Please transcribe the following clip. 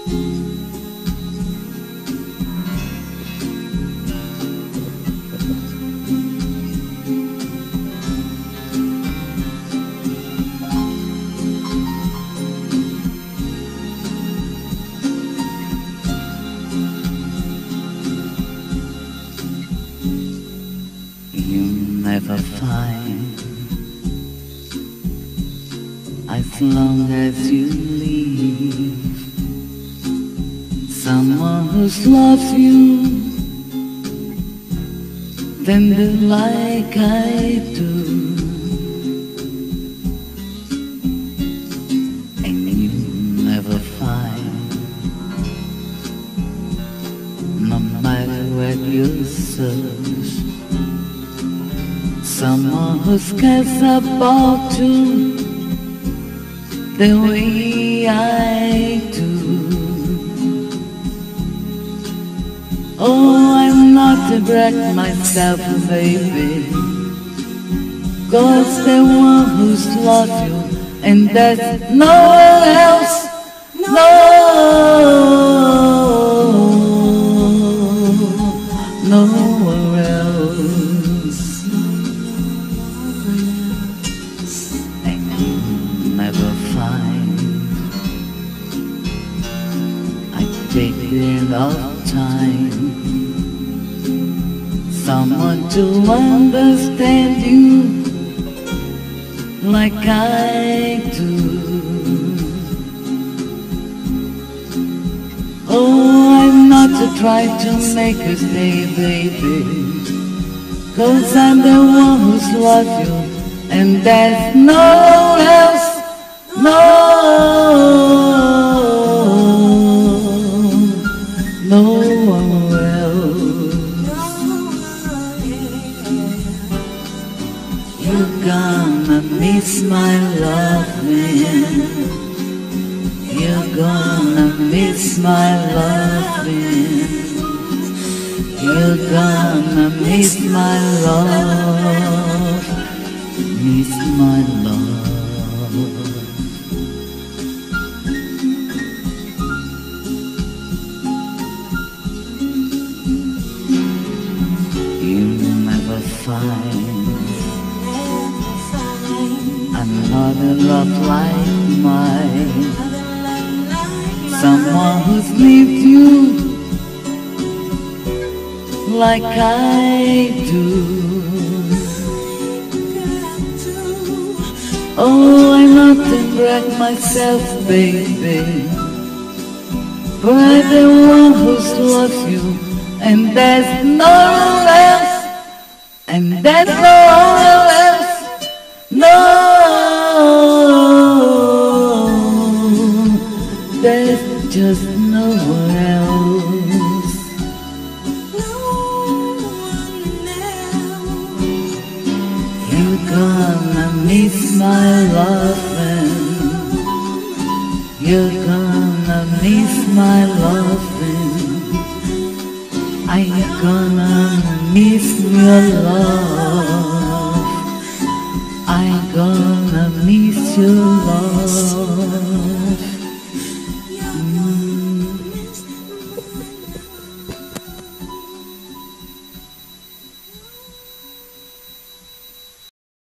Never find, as long as you leave someone who's loves you tender like I do, and you never find, no matter what you search, someone who cares about you the way I do. Oh, I'm not to brag myself, baby, 'cause the one who's loved you, and there's no one else, nowhere else. And you never find, I take enough time, someone to understand you like I do. Oh, I'm not to try to make you stay, baby, 'cause I'm the one who's loved you, and there's no one else, no one else. You're gonna miss my loving, you're gonna miss my loving, you're gonna miss my love, miss my love. You never find another love like mine, someone who's lived you like I do. Oh, I'm not to brag myself, baby, but I'm the one who's loves you, and there's no one else, and there's no one else, there's just no one else. You're gonna miss my loving, you're gonna miss my loving, I'm gonna miss your love, I'm gonna miss your love.